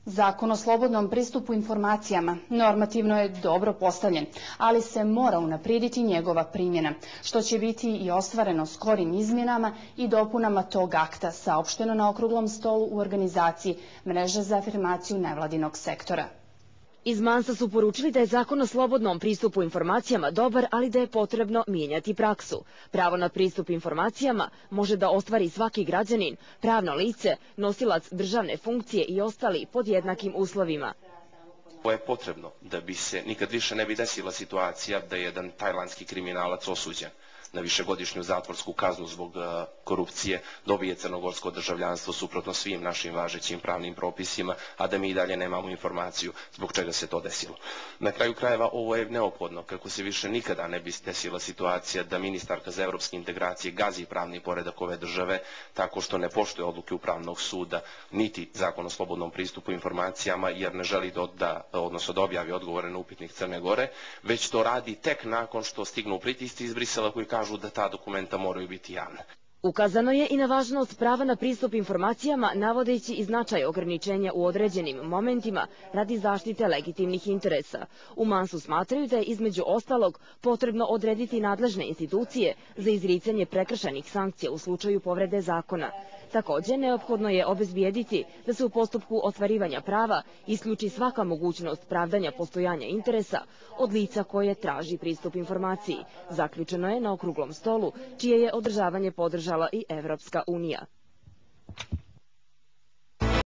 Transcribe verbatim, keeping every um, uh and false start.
Zakon o slobodnom pristupu informacijama normativno je dobro postavljen, ali se mora unaprijediti njegova primjena, što će biti i ostvareno skorim izmjenama i dopunama tog akta, saopšteno na okruglom stolu u organizaciji Mreže za afirmaciju nevladinog sektora. Iz Mansa su poručili da je zakon o slobodnom pristupu informacijama dobar, ali da je potrebno mijenjati praksu. Pravo na pristup informacijama može da ostvari svaki građanin, pravno lice, nosilac državne funkcije i ostali pod jednakim uslovima. Ovo je potrebno da bi se nikad više ne bi desila situacija da je jedan tajlandski kriminalac osuđen na višegodišnju zatvorsku kaznu zbog korupcije, dobije crnogorsko državljanstvo suprotno svim našim važećim pravnim propisima, a da mi i dalje nemamo informaciju zbog čega se to desilo. Na kraju krajeva ovo je neophodno kako se više nikada ne bi desila situacija da ministarka za evropske integracije gazi pravni poredak ove države tako što ne poštuje odluke Upravnog suda niti zakon o slobodnom pristupu informacijama jer ne želi da, da, odnosno da objavi odgovore na upitnik Crne Gore, već to radi tek nakon što stignu pritisci iz Brisela koji kažu da ta dokumenta moraju biti javna. Ukazano je i na važnost prava na pristup informacijama, navodeći i značaj ograničenja u određenim momentima radi zaštite legitimnih interesa. U Mansu smatraju da je između ostalog potrebno odrediti nadležne institucije za izricanje prekršajnih sankcija u slučaju povrede zakona. Također, neophodno je obezbijediti da se u postupku ostvarivanja prava isključi svaka mogućnost pravdanja postojanja interesa od lica koje traži pristup informaciji. Zaključeno je na okruglom stolu, čije je održavanje podržala i Evropska unija.